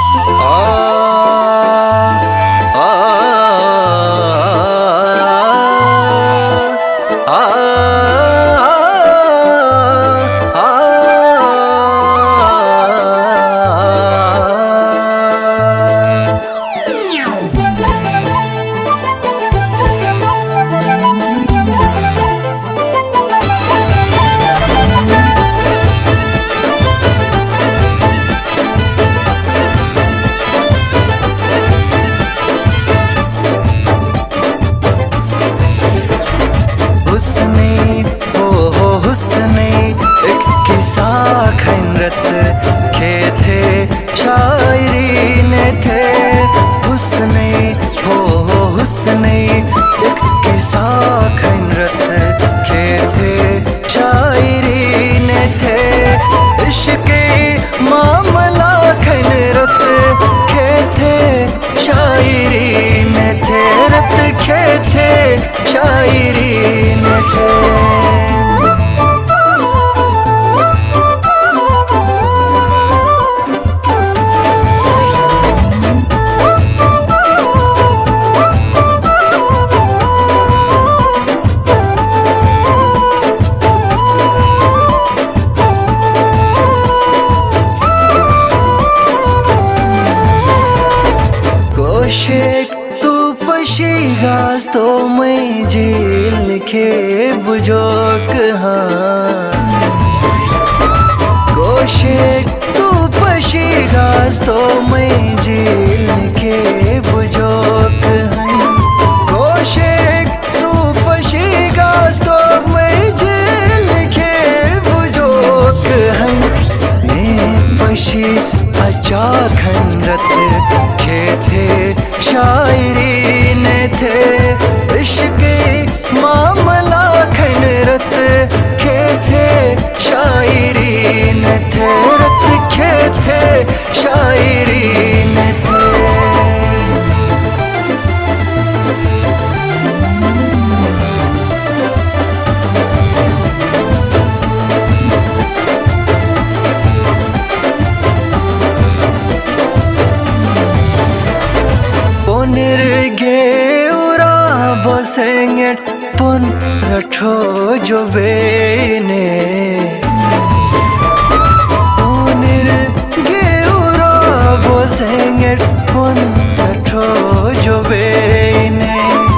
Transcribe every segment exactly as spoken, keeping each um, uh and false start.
शेख तू पशीगास तो मैं जेल लिखे बुझोक हाँ गोशेक तू पशीगास तो मैं जेल लिखे बुझोक हाँ गोशेक तू पशीगास तो मैं जेल लिखे बुझोक हाँ मैं पशी अच्छा खंडत खेते शायरी ने थे इश्क मामला खनरत खेते शायरी ने थे रत खेते शायरी ने थे। Nirge ura bosenget pun racho jo bene Nirge ura bosenget pun racho jo bene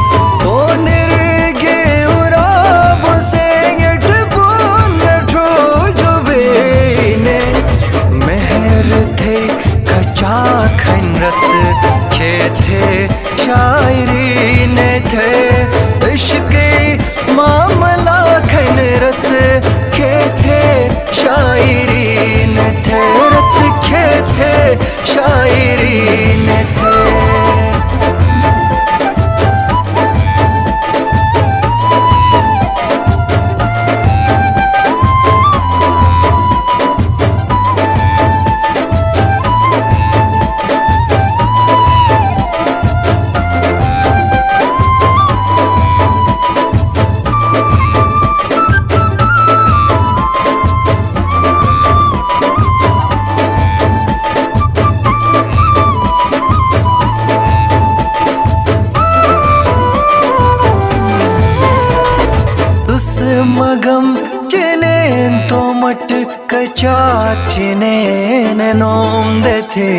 Nirge ura bosenget pun racho jo bene Meher the kacha khanrat खेते शायरी ने थे इश्क मामला खनरत खेते शायरी ने थे रत खेते शायरी ने थे। मगम चिनेन तो मट कचा चिनेन नोम देते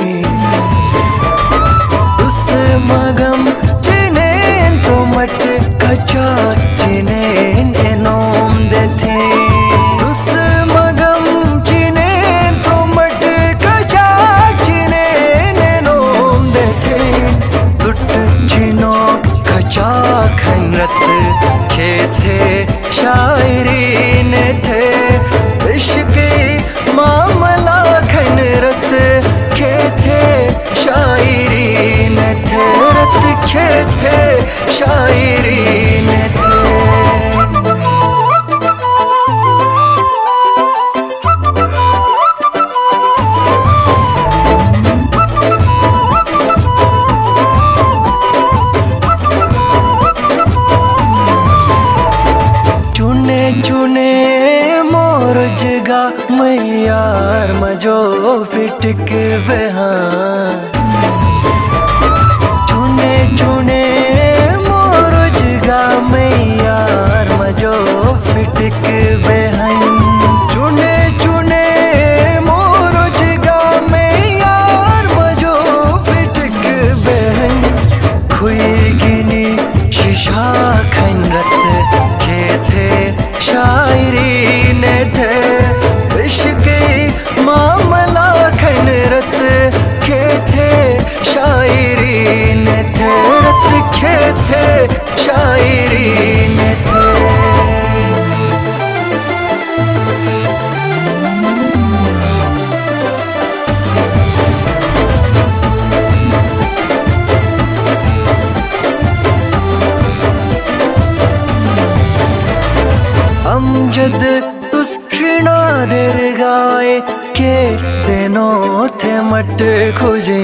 उस मगम चिनेन तो मट कचा चिनेन नोम देते उस मगम चिनेन तो मट कचा चिनेन नोम देते तुट चिनो कचा खनरत खेते शायरी ने थे इश्क मामला खनरत खेते शायरी ने थे रत खेते शायरी ने थे। चुने मोर जगा मैं यार मजो फिटक बेहान चुने चुने मोरुज गा में यार मजो फिटक बेहन चुने चुने मोरुज गा में यार मजो फिटक बेहन खुई गिनी शिशा खनरत खेते शायरी ने थे इश्क़े मामला खनरत खेते शायरी ने थे रत खेते शायरी ने थे अमजद तुस शिना देर गाए के दिनों थे मट खोजे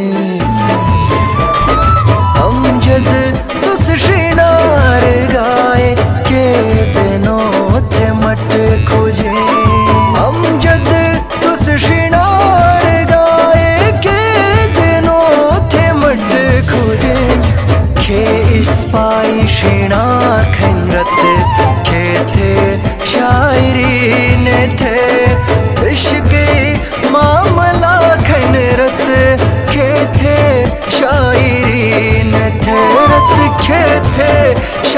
अमजद तुस शिनार गाए के दिनों थे मट खोजे अमजद तुस शिनार गाए के दिनों थे मट खोजे खे इस पाई शिना खनरत खे थे शायरी ने थे इश्क़े मामला खनरत खे थे शायरी ने थे रत खे थे